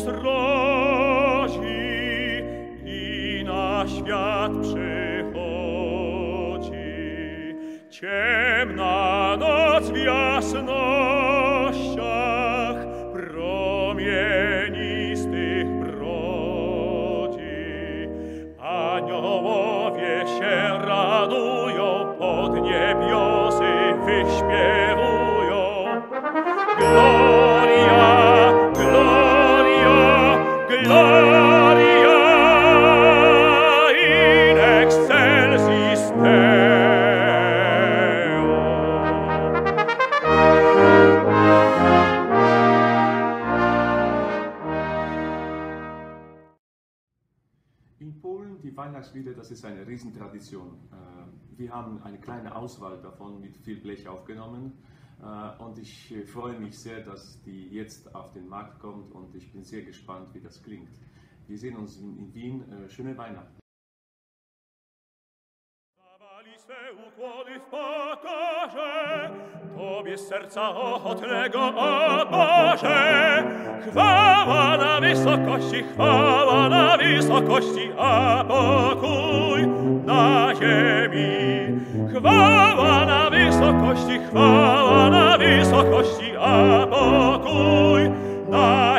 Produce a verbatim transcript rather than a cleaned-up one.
Chrystus rodzi i na świat przychodzi. Ciemna noc w jasnościach promienistych brodzi. Aniołowie się radują, pod niebiosy wyśpiewują. Gloria, gloria, gloria in excelsis Deo. In Polen, die Weihnachtslieder, das ist eine Riesentradition. Wir haben eine kleine Auswahl davon mit viel Blech aufgenommen. Und ich freue mich sehr, dass die jetzt auf den Markt kommt und ich bin sehr gespannt, wie das klingt. Wir sehen uns in Wien. Schöne Weihnachten. Dawali swe ukłony w pokorze, Tobie z serca ochotnego, o Boże. Chwała na wysokości, chwała na wysokości, a pokój na ziemi. Chwała na wysokości, chwała na wysokości, a pokój na